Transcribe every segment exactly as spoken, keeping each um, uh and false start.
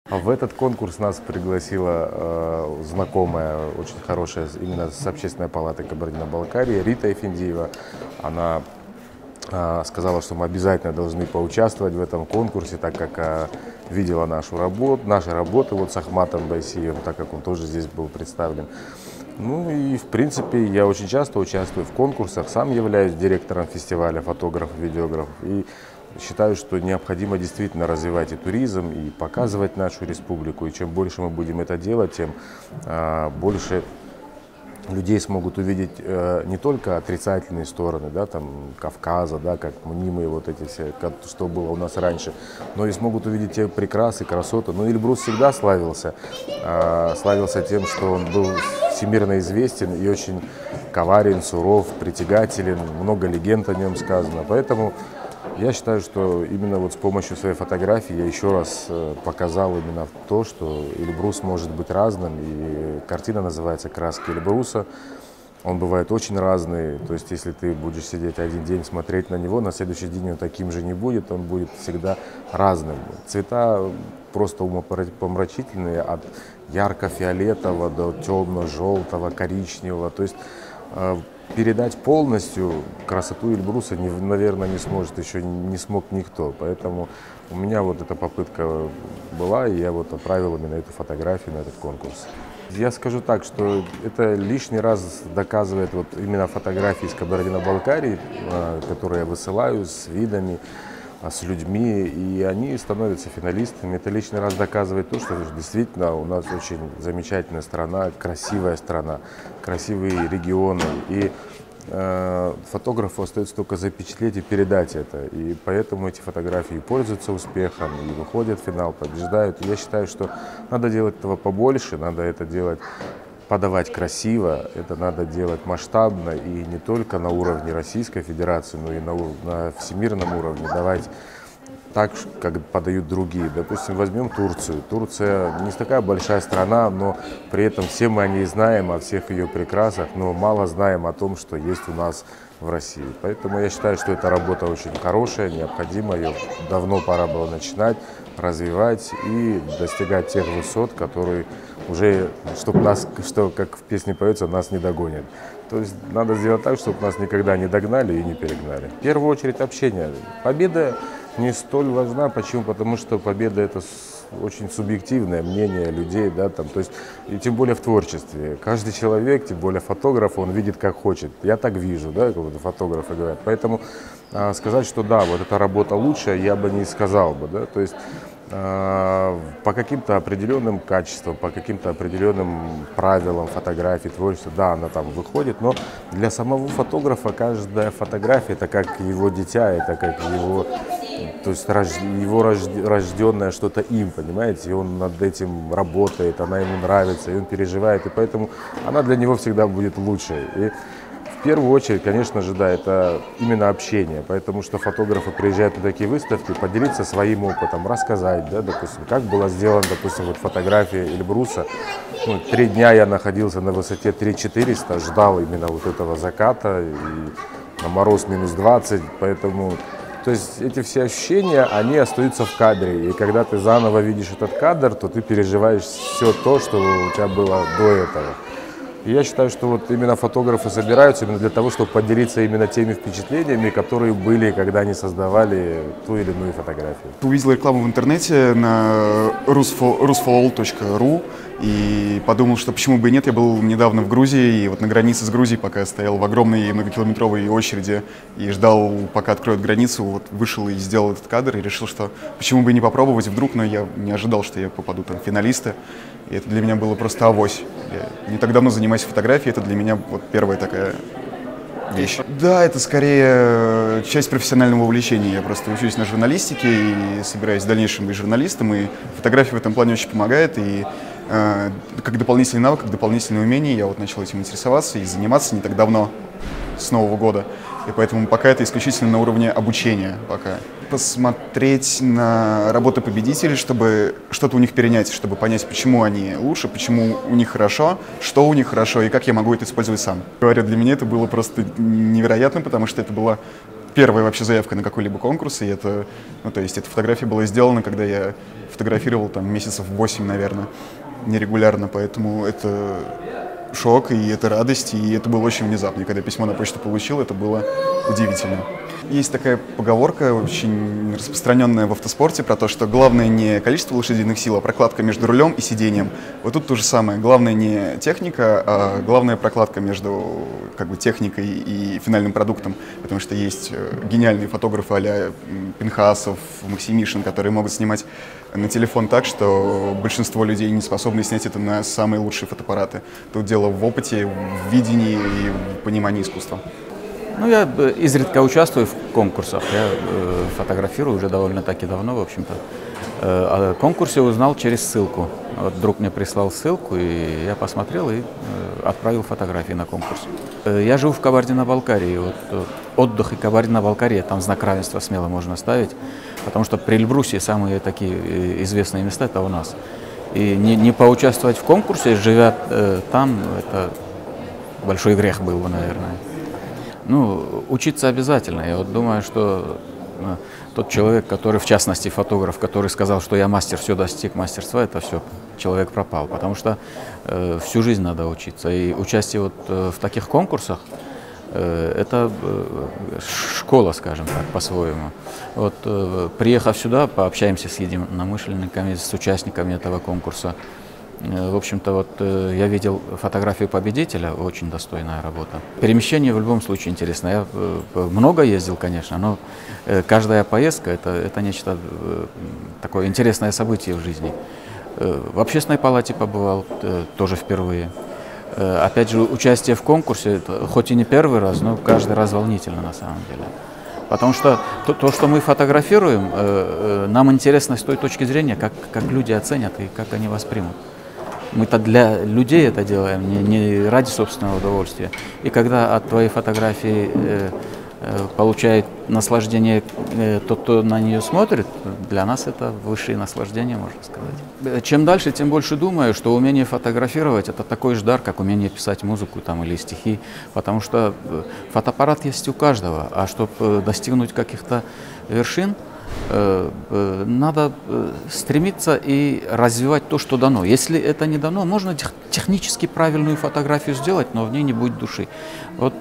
А в этот конкурс нас пригласила э, знакомая, очень хорошая, именно с Общественной палатой Кабардино-Балкарии, Рита Эфендиева. Она э, сказала, что мы обязательно должны поучаствовать в этом конкурсе, так как э, видела нашу работу, наши работы вот с Ахматом Байсиевым, так как он тоже здесь был представлен. Ну и в принципе я очень часто участвую в конкурсах, сам являюсь директором фестиваля фотографов, видеографов. И считаю, что необходимо действительно развивать и туризм, и показывать нашу республику. И чем больше мы будем это делать, тем а, больше людей смогут увидеть э, не только отрицательные стороны, да, там, Кавказа, да, как мнимые вот эти все, как, что было у нас раньше, но и смогут увидеть те прекрасы, красоты. Ну, Эльбрус всегда славился, э, славился тем, что он был всемирно известен и очень коварен, суров, притягателен, много легенд о нем сказано, поэтому я считаю, что именно вот с помощью своей фотографии я еще раз показал именно то, что Эльбрус может быть разным. И картина называется «Краски Эльбруса». Он бывает очень разный. То есть, если ты будешь сидеть один день, смотреть на него, на следующий день он таким же не будет, он будет всегда разным. Цвета просто умопомрачительные, от ярко-фиолетового до темно-желтого, коричневого. То есть, передать полностью красоту Эльбруса, наверное, не сможет, еще не смог никто. Поэтому у меня вот эта попытка была, и я вот отправил именно эту фотографию на этот конкурс. Я скажу так, что это лишний раз доказывает вот именно фотографии из Кабардино-Балкарии, которые я высылаю с видами, с людьми, и они становятся финалистами. Это лишний раз доказывает то, что действительно у нас очень замечательная страна, красивая страна, красивые регионы. И э, фотографу остается только запечатлеть и передать это. И поэтому эти фотографии пользуются успехом, и выходят в финал, побеждают. И я считаю, что надо делать этого побольше, надо это делать, подавать красиво, это надо делать масштабно и не только на уровне Российской Федерации, но и на, на всемирном уровне, давать так, как подают другие. Допустим, возьмем Турцию. Турция не такая большая страна, но при этом все мы о ней знаем, о всех ее прекрасах, но мало знаем о том, что есть у нас в России. Поэтому я считаю, что эта работа очень хорошая, необходима, ее давно пора было начинать, развивать и достигать тех высот, которые уже, чтобы нас, что, как в песне поется, нас не догонят. То есть надо сделать так, чтобы нас никогда не догнали и не перегнали. В первую очередь общение. Победа не столь важна. Почему? Потому что победа — это очень субъективное мнение людей, да, там, то есть, и тем более в творчестве. Каждый человек, тем более фотограф, он видит как хочет. Я так вижу, да, как фотографы говорят. Поэтому а, сказать, что да, вот эта работа лучшая, я бы не сказал бы, да, то есть по каким-то определенным качествам, по каким-то определенным правилам фотографии, творчества, да, она там выходит, но для самого фотографа каждая фотография — это как его дитя, это как его, то есть его рожденное что-то им, понимаете, и он над этим работает, она ему нравится, и он переживает, и поэтому она для него всегда будет лучшей. И в первую очередь, конечно же, да, это именно общение, потому что фотографы приезжают на такие выставки, поделиться своим опытом, рассказать, да, допустим, как была сделана, допустим, вот фотография Эльбруса. Ну, три дня я находился на высоте три тысячи четыреста, ждал именно вот этого заката, и на мороз минус двадцать, поэтому, то есть эти все ощущения, они остаются в кадре, и когда ты заново видишь этот кадр, то ты переживаешь все то, что у тебя было до этого. И я считаю, что вот именно фотографы собираются именно для того, чтобы поделиться именно теми впечатлениями, которые были, когда они создавали ту или иную фотографию. Увидел рекламу в интернете на rusfall точка ру и подумал, что почему бы и нет. Я был недавно в Грузии, и вот на границе с Грузией, пока я стоял в огромной многокилометровой очереди и ждал, пока откроют границу, вот вышел и сделал этот кадр, и решил, что почему бы и не попробовать вдруг, но я не ожидал, что я попаду там в финалисты. И это для меня было просто авось. Я не так давно занимаюсь фотографией, это для меня вот первая такая вещь. Да, это скорее часть профессионального увлечения. Я просто учусь на журналистике и собираюсь в дальнейшем быть журналистом, и фотография в этом плане очень помогает. И э, как дополнительный навык, как дополнительное умение я вот начал этим интересоваться и заниматься не так давно, с Нового года. И поэтому пока это исключительно на уровне обучения. Пока. Посмотреть на работы победителей, чтобы что-то у них перенять, чтобы понять, почему они лучше, почему у них хорошо, что у них хорошо и как я могу это использовать сам. Говоря, для меня это было просто невероятно, потому что это была первая вообще заявка на какой-либо конкурс, и это, ну, то есть эта фотография была сделана, когда я фотографировал там месяцев восемь, наверное, нерегулярно, поэтому это шок, и это радость, и это было очень внезапно. И когда письмо на почту получил, это было удивительно. Есть такая поговорка, очень распространенная в автоспорте, про то, что главное не количество лошадиных сил, а прокладка между рулем и сиденьем. Вот тут то же самое. Главное не техника, а главная прокладка между как бы, техникой и финальным продуктом. Потому что есть гениальные фотографы а-ля Пинхасов, Максимишин, которые могут снимать на телефон так, что большинство людей не способны снять это на самые лучшие фотоаппараты. Тут дело в опыте, в видении и в понимании искусства. Ну, я изредка участвую в конкурсах, я э, фотографирую уже довольно-таки давно, в общем-то. Э, о конкурсе узнал через ссылку. Вот друг мне прислал ссылку, и я посмотрел и э, отправил фотографии на конкурс. Э, я живу в Кабардино-Балкарии. Вот, э, отдых и Кабардино-Балкария, там знак равенства смело можно ставить, потому что при Эльбрусе самые такие э, известные места это у нас. И не, не поучаствовать в конкурсе, живя э, там, это большой грех был бы, наверное. Ну, учиться обязательно. Я вот думаю, что ну, тот человек, который, в частности, фотограф, который сказал, что я мастер, все достиг мастерства, это все, человек пропал. Потому что э, всю жизнь надо учиться. И участие вот э, в таких конкурсах, э, это э, школа, скажем так, по-своему. Вот, э, приехав сюда, пообщаемся с единомышленниками, с участниками этого конкурса. В общем-то, вот я видел фотографию победителя, очень достойная работа. Перемещение в любом случае интересно. Я много ездил, конечно, но каждая поездка это, это нечто такое интересное событие в жизни. В общественной палате побывал тоже впервые. Опять же, участие в конкурсе, хоть и не первый раз, но каждый раз волнительно на самом деле. Потому что то, то, что мы фотографируем, нам интересно с той точки зрения, как, как люди оценят и как они воспримут. Мы-то для людей это делаем, не, не ради собственного удовольствия. И когда от твоей фотографии э, э, получает наслаждение э, тот, кто на нее смотрит, для нас это высшее наслаждение, можно сказать. Чем дальше, тем больше думаю, что умение фотографировать – это такой же дар, как умение писать музыку там, или стихи. Потому что фотоаппарат есть у каждого, а чтобы достигнуть каких-то вершин, надо стремиться и развивать то, что дано. Если это не дано, можно технически правильную фотографию сделать, но в ней не будет души. Вот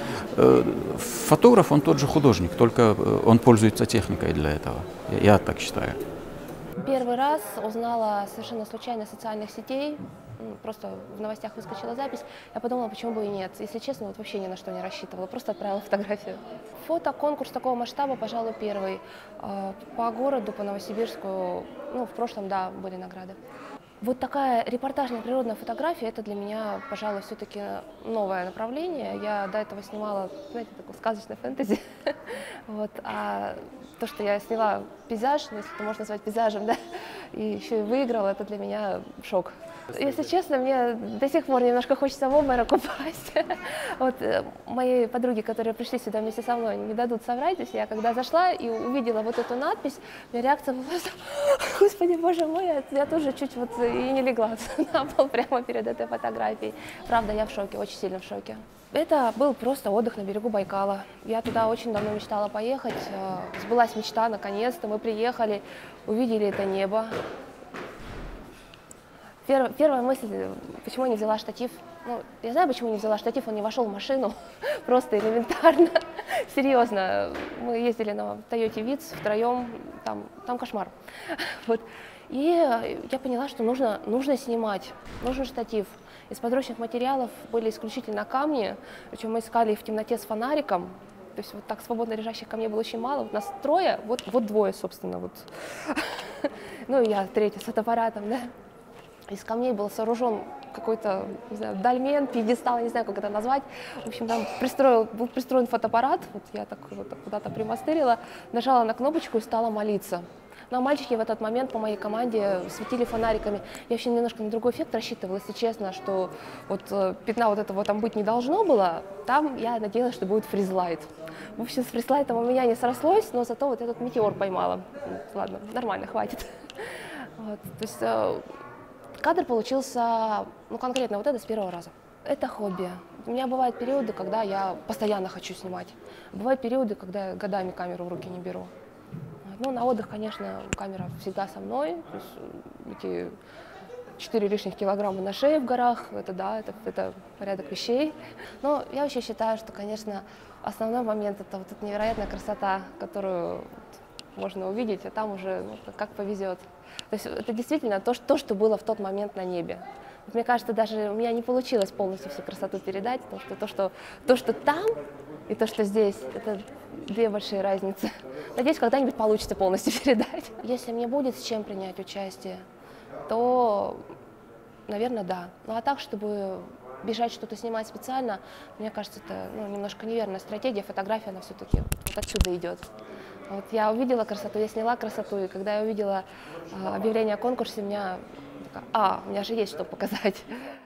фотограф, он тот же художник, только он пользуется техникой для этого. Я так считаю. Первый раз узнала совершенно случайно из социальных сетей, просто в новостях выскочила запись, я подумала, почему бы и нет. Если честно, вот вообще ни на что не рассчитывала, просто отправила фотографию. Фотоконкурс такого масштаба, пожалуй, первый. По городу, по Новосибирску, ну, в прошлом, да, были награды. Вот такая репортажная природная фотография, это для меня, пожалуй, все-таки новое направление. Я до этого снимала, знаете, такое сказочное фэнтези. Вот, а то, что я сняла пейзаж, если это можно назвать пейзажем, да, и еще и выиграла, это для меня шок. Если честно, мне до сих пор немножко хочется в обморок упасть. Вот мои подруги, которые пришли сюда вместе со мной, не дадут соврать. То есть я когда зашла и увидела вот эту надпись, у меня реакция была просто: «Господи, боже мой, я, я тоже чуть вот и не легла на пол прямо перед этой фотографией». Правда, я в шоке, очень сильно в шоке. Это был просто отдых на берегу Байкала. Я туда очень давно мечтала поехать. Сбылась мечта, наконец-то мы приехали, увидели это небо. Первая мысль, почему я не взяла штатив. Ну, я знаю, почему не взяла штатив, он не вошел в машину, просто элементарно. Серьезно, мы ездили на Тойоте Витц втроем, там, там кошмар. Вот. И я поняла, что нужно, нужно снимать, нужен штатив. Из подручных материалов были исключительно камни, причем мы искали их в темноте с фонариком. То есть вот так свободно лежащих камней было очень мало. Вот нас трое, вот, вот двое, собственно. Вот. Ну и я третий с фотоаппаратом, да. Из камней был сооружен какой-то, не знаю, дольмен, пьедестал, не знаю, как это назвать. В общем, там пристроил, был пристроен фотоаппарат, вот я так вот куда-то примастырила, нажала на кнопочку и стала молиться. Но мальчики в этот момент по моей команде светили фонариками. Я вообще немножко на другой эффект рассчитывала, если честно, что вот пятна вот этого там быть не должно было. Там я надеялась, что будет фризлайт. В общем, с фризлайтом у меня не срослось, но зато вот этот метеор поймала. Ладно, нормально, хватит. Вот, то есть, кадр получился, ну, конкретно вот это с первого раза. Это хобби. У меня бывают периоды, когда я постоянно хочу снимать. Бывают периоды, когда я годами камеру в руки не беру. Ну, на отдых, конечно, камера всегда со мной. То есть эти четыре лишних килограмма на шее в горах, это да, это, это порядок вещей. Но я вообще считаю, что, конечно, основной момент — это вот эта невероятная красота, которую можно увидеть, а там уже ну, как повезет. То есть это действительно то, что, то, что было в тот момент на небе. Вот мне кажется, даже у меня не получилось полностью всю красоту передать, потому что то, что, то, что там, и то, что здесь, это две большие разницы. Надеюсь, когда-нибудь получится полностью передать. Если мне будет с чем принять участие, то, наверное, да. Ну а так, чтобы бежать что-то снимать специально, мне кажется, это ну, немножко неверная стратегия. Фотография, она все-таки вот отсюда идет. Вот я увидела красоту, я сняла красоту, и когда я увидела э, объявление о конкурсе, у меня такая, а, у меня же есть что показать.